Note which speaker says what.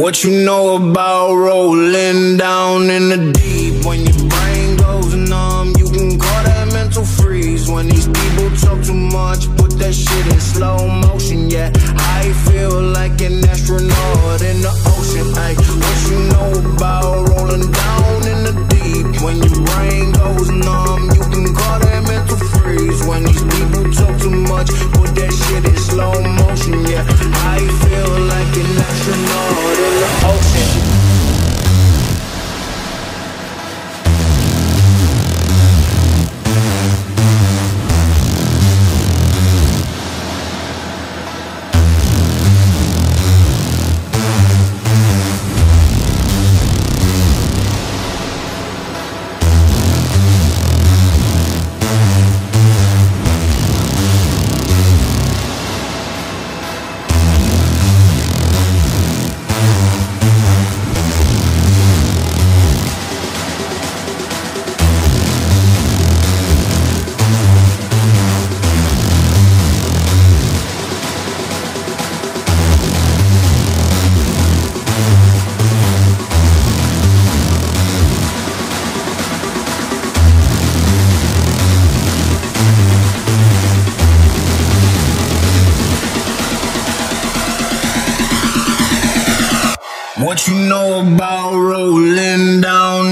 Speaker 1: What you know about rolling down in the deep? When your brain goes numb, you can call that mental freeze. When these people talk too much, put that shit in slow motion. Yeah, I feel like an astronaut in the ocean. Ay, what you know about rolling down in the deep? When your brain goes numb, you can call that mental freeze. When these people talk too much, put that shit in slow motion. Yeah, I feel like an astronaut in the ocean. What you know about rolling down